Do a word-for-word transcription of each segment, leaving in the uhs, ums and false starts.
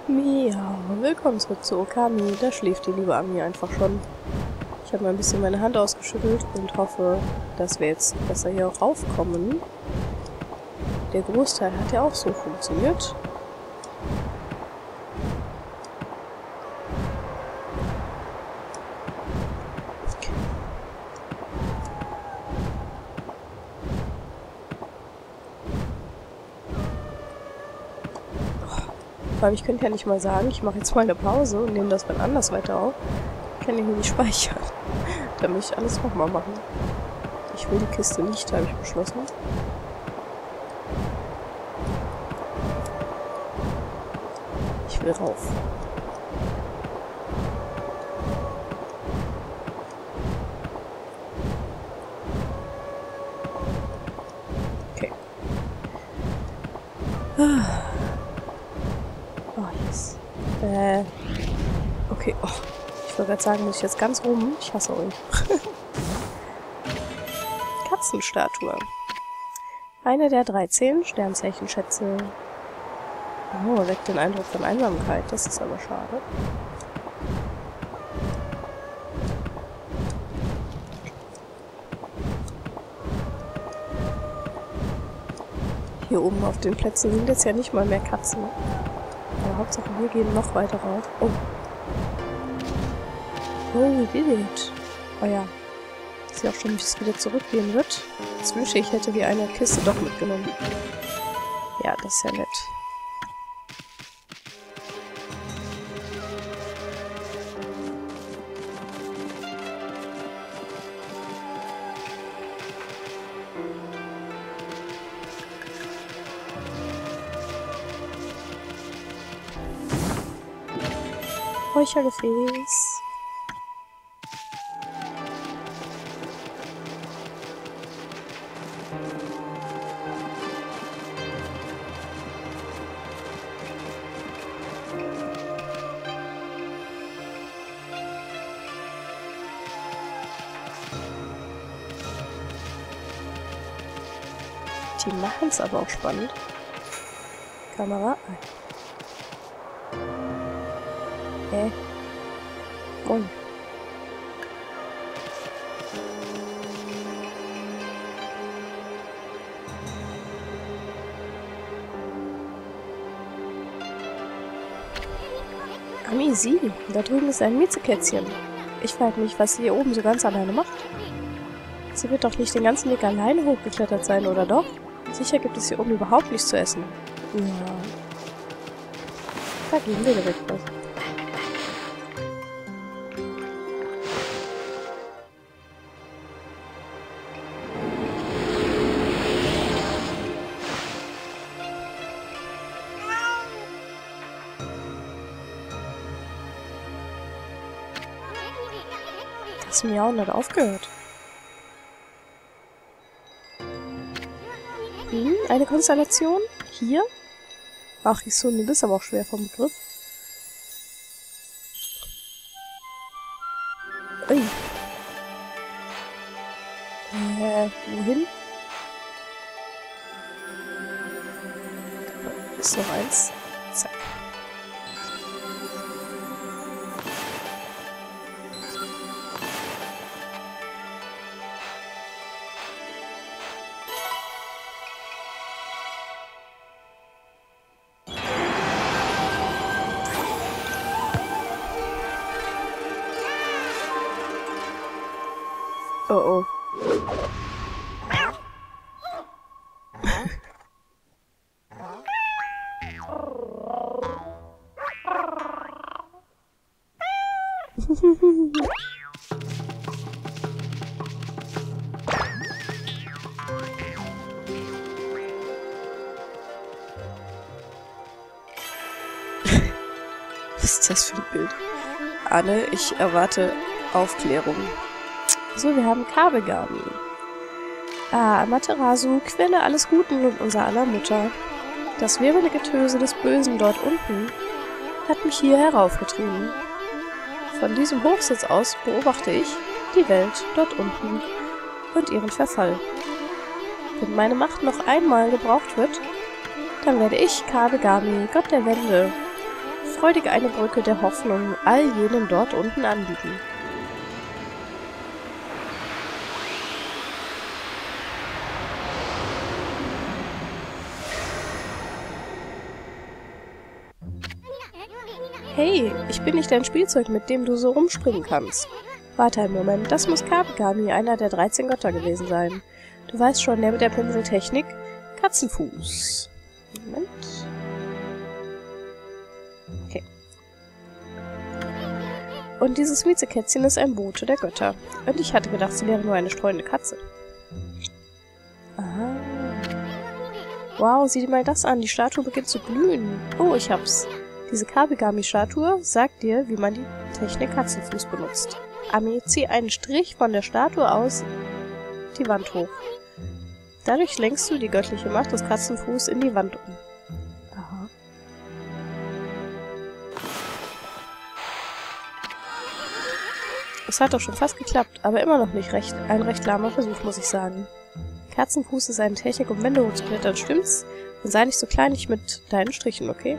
Miau, willkommen zurück zu Okami. Da schläft die liebe Ami einfach schon. Ich habe mal ein bisschen meine Hand ausgeschüttelt und hoffe, dass wir jetzt besser hier raufkommen. Der Großteil hat ja auch so funktioniert. Aber ich könnte ja nicht mal sagen, ich mache jetzt mal eine Pause und nehme das dann anders weiter auf. Ich kann ja hier nicht speichern. Da muss ich alles nochmal machen. Ich will die Kiste nicht, habe ich beschlossen. Ich will rauf. Okay. Ah. Oh, yes. Äh. Okay, oh. Ich wollte gerade sagen, muss ich jetzt ganz rum? Ich hasse euch. Katzenstatue. Eine der dreizehn Sternzeichenschätze. Oh, weckt den Eindruck von Einsamkeit. Das ist aber schade. Hier oben auf den Plätzen sind jetzt ja nicht mal mehr Katzen. Aber Hauptsache wir gehen noch weiter rauf. Oh. Oh, we did it. Oh ja. Ich sehe auch schon, wie es wieder zurückgehen wird. Jetzt wünsche ich, hätte die eine Kiste doch mitgenommen. Ja, das ist ja nett. Räuchergefäß. Die machen es aber auch spannend. Kamera ein. Hä? Moin. Ami, sie. Da drüben ist ein Miezekätzchen. Ich frage mich, was sie hier oben so ganz alleine macht. Sie wird doch nicht den ganzen Weg alleine hochgeklettert sein, oder doch? Sicher gibt es hier oben überhaupt nichts zu essen. Ja. Da gehen wir direkt was. Das Miauen hat aufgehört. Hm, eine Konstellation? Hier? Ach, Hisune, du bist aber auch schwer vom Begriff. Ui. Äh, wohin? Ist noch eins. Zack. Oh oh. Was ist das für ein Bild? Anne, ich erwarte Aufklärung. So, wir haben Kabegami. Ah, Amaterasu, Quelle alles Guten und unser aller Mutter. Das wirbelnde Getöse des Bösen dort unten hat mich hier heraufgetrieben. Von diesem Hochsitz aus beobachte ich die Welt dort unten und ihren Verfall. Wenn meine Macht noch einmal gebraucht wird, dann werde ich Kabegami, Gott der Wände, freudig eine Brücke der Hoffnung all jenen dort unten anbieten. Hey, ich bin nicht dein Spielzeug, mit dem du so rumspringen kannst. Warte einen Moment, das muss Kabegami, einer der dreizehn Götter gewesen sein. Du weißt schon, der mit der Pinseltechnik? Katzenfuß. Moment. Okay. Und dieses Miezekätzchen ist ein Bote der Götter. Und ich hatte gedacht, sie wäre nur eine streunende Katze. Aha. Wow, sieh dir mal das an, die Statue beginnt zu glühen. Oh, ich hab's. Diese Kabegami-Statue sagt dir, wie man die Technik Katzenfuß benutzt. Ami, zieh einen Strich von der Statue aus die Wand hoch. Dadurch lenkst du die göttliche Macht des Katzenfuß in die Wand um. Aha. Es hat doch schon fast geklappt, aber immer noch nicht recht. Ein recht lahmer Versuch, muss ich sagen. Katzenfuß ist eine Technik, um Wände hochzuklettern, stimmt's? Dann sei nicht so kleinlich mit deinen Strichen, okay?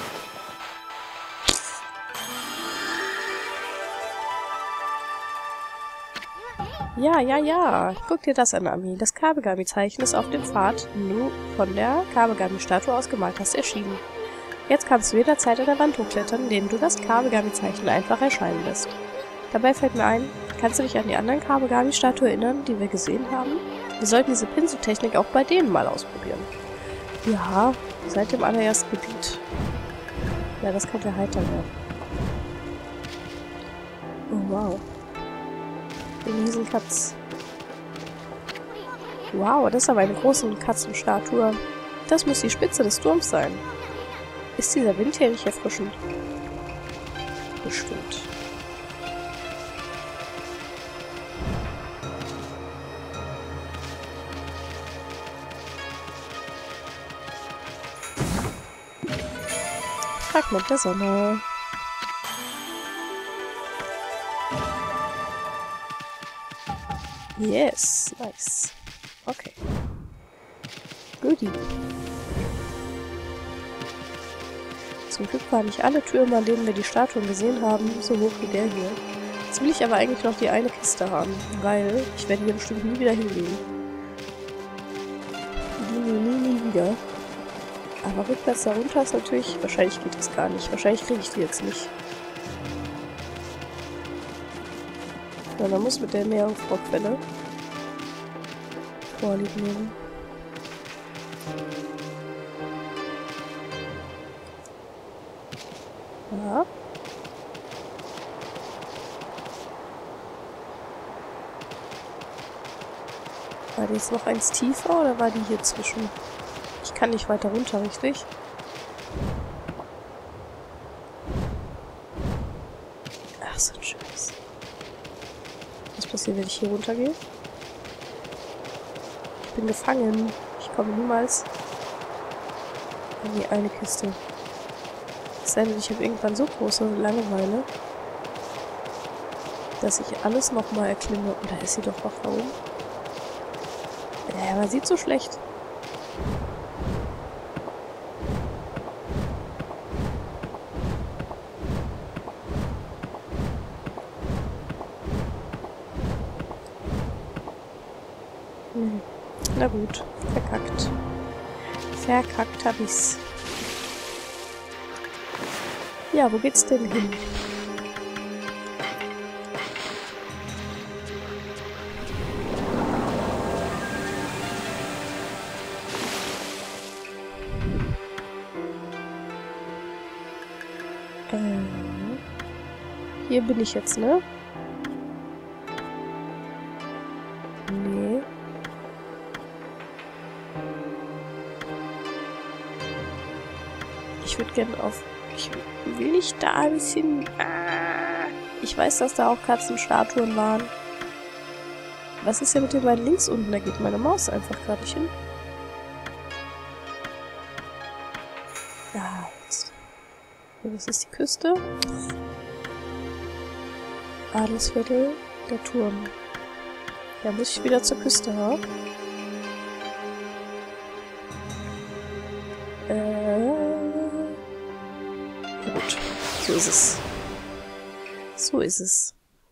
Ja, ja, ja. Guck dir das an, Ami. Das Kabegami-Zeichen ist auf dem Pfad, den du von der Kabegami-Statue aus gemalt hast, erschienen. Jetzt kannst du jederzeit an der Wand hochklettern, indem du das Kabegami-Zeichen einfach erscheinen lässt. Dabei fällt mir ein, kannst du dich an die anderen Kabegami-Statuen erinnern, die wir gesehen haben? Wir sollten diese Pinseltechnik auch bei denen mal ausprobieren. Ja, seit dem allerersten Gebiet. Ja, das könnte heiter werden. Oh, wow. Ein Riesenkatz. Wow, das ist aber eine große Katzenstatue. Das muss die Spitze des Turms sein. Ist dieser Wind hier nicht erfrischend? Bestimmt. Fragment der Sonne. Yes, nice. Okay. Goodie. Zum Glück waren nicht alle Türme, an denen wir die Statuen gesehen haben, so hoch wie der hier. Jetzt will ich aber eigentlich noch die eine Kiste haben, weil ich werde hier bestimmt nie wieder hingehen. Nie, nie, nie, nie wieder. Aber rückwärts da runter ist natürlich... Wahrscheinlich geht das gar nicht. Wahrscheinlich kriege ich die jetzt nicht. Ja, man muss mit der Meerjungfrauquelle Vorlieb nehmen. Ja. War die jetzt noch eins tiefer oder war die hier zwischen? Ich kann nicht weiter runter, richtig? Ach, so ein Scheiß. Was passiert, wenn ich hier runtergehe? Ich bin gefangen. Ich komme niemals in die eine Kiste. Es sei denn, ich habe irgendwann so große Langeweile, dass ich alles nochmal erklimme. Und da ist sie doch noch da oben. Ja, man sieht so schlecht. Hm. Na gut, verkackt. Verkackt hab ich's. Ja, wo geht's denn hin? Ähm, hier bin ich jetzt, ne? Nee. Ich würde gerne auf... Ich will nicht da ein bisschen... Ah, ich weiß, dass da auch Katzenstatuen waren. Was ist ja mit dem beiden links unten? Da geht meine Maus einfach gerade nicht hin. Ja, jetzt. Das ist die Küste. Adelsviertel, der Turm. Da muss ich wieder zur Küste, ha? Äh... Gut, so ist es. So ist es.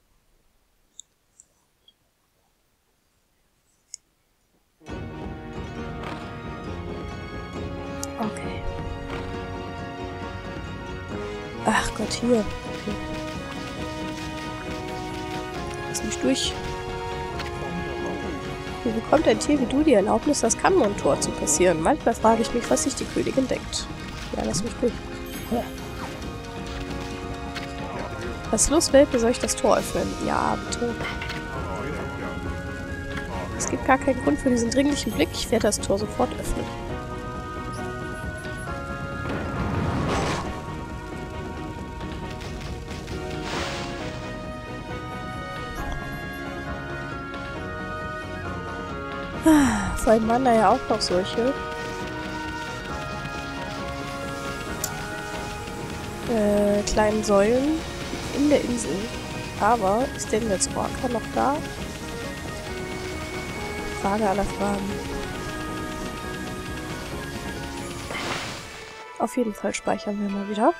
Okay. Ach Gott, hier. Okay. Lass mich durch. Wie bekommt ein Tier wie du die Erlaubnis, das Kanmon-Tor zu passieren? Manchmal frage ich mich, was sich die Königin denkt. Ja, lass mich durch. Was los, Welpe? Soll ich das Tor öffnen? Ja, bitte. Es gibt gar keinen Grund für diesen dringlichen Blick. Ich werde das Tor sofort öffnen. Vor allem waren da ja auch noch solche. Äh, kleinen Säulen in der Insel. Aber ist denn jetzt Orca noch da? Frage aller Fragen. Auf jeden Fall speichern wir mal wieder.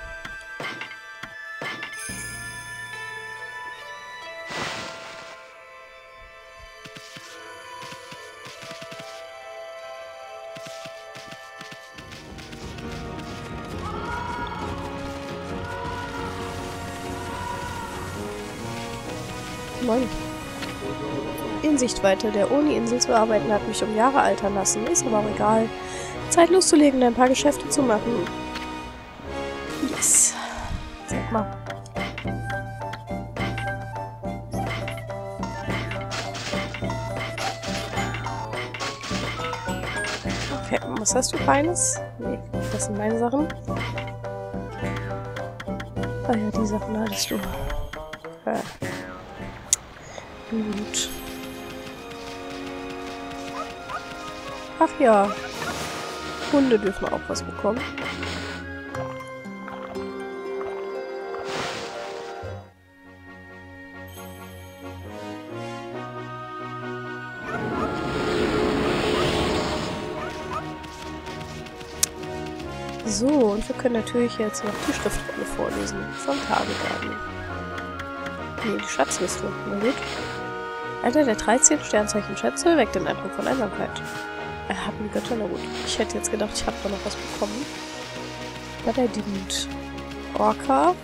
Moin. In Sichtweite. Der Oni-Insel zu arbeiten hat mich um Jahre altern lassen. Ist aber auch egal. Zeit loszulegen, ein paar Geschäfte zu machen. Yes. Sag mal. Okay, was hast du Feines? Nee, das sind meine Sachen. Ah ja, die Sachen hattest du. Ja. Gut. Ach ja. Hunde dürfen auch was bekommen. So, und wir können natürlich jetzt noch die Schriftrolle vorlesen. Von Kabegarten. Nee, die Schatzliste. Na gut. Alter der dreizehn Sternzeichen Schätze weckt den Eindruck von Einsamkeit. Er hat die Götter, na gut. Ich hätte jetzt gedacht, ich habe da noch was bekommen. But I didn't. Orca.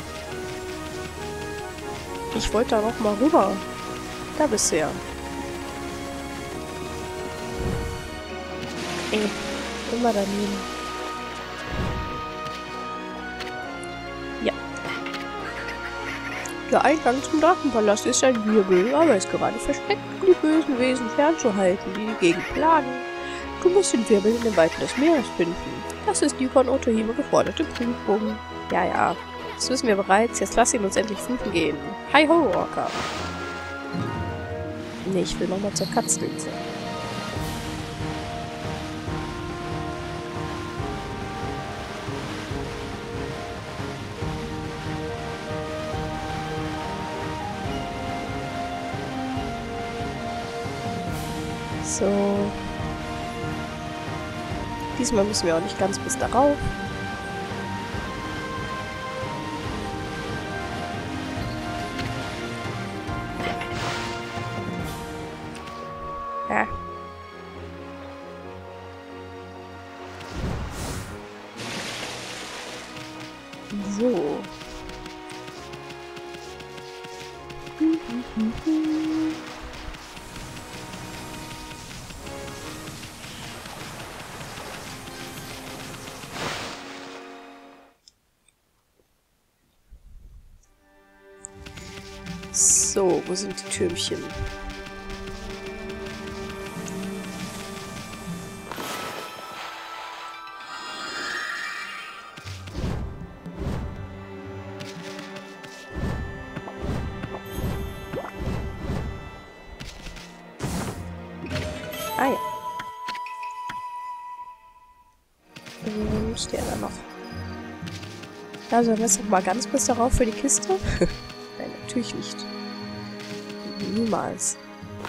Ich wollte da noch mal rüber. Da bist du ja. Ey, immer daneben. Ja. Der Eingang zum Drachenpalast ist ein Wirbel, aber ist gerade versteckt, um die bösen Wesen fernzuhalten, die die Gegend plagen. Du musst den Wirbel in den Weiten des Meeres finden. Das ist die von Otohime geforderte Prüfung. Ja, ja. Das wissen wir bereits. Jetzt lass ihn uns endlich finden gehen. Hi ho, Orca. Nee, ich will nochmal zur Katzeninsel. So. Diesmal müssen wir auch nicht ganz bis darauf. Ja. So. So, wo sind die Türmchen? Ah ja. Und der da noch. Also, dann ist noch mal ganz bis darauf für die Kiste. Nein, natürlich nicht. Niemals.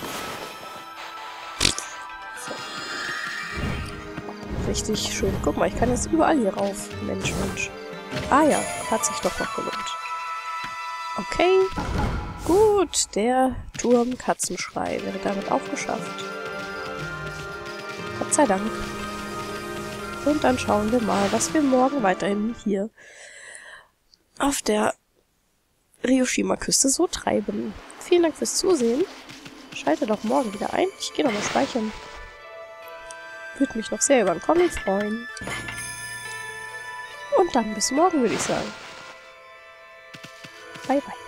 So. Richtig schön. Guck mal, ich kann jetzt überall hier rauf. Mensch, Mensch. Ah ja, hat sich doch noch gelohnt. Okay. Gut, der Turm Katzenschrei wäre damit auch geschafft. Gott sei Dank. Und dann schauen wir mal, was wir morgen weiterhin hier auf der Ryoshima-Küste so treiben. Vielen Dank fürs Zusehen. Schalte doch morgen wieder ein. Ich gehe noch mal speichern. Würde mich noch sehr über einen Comic freuen. Und dann bis morgen, würde ich sagen. Bye, bye.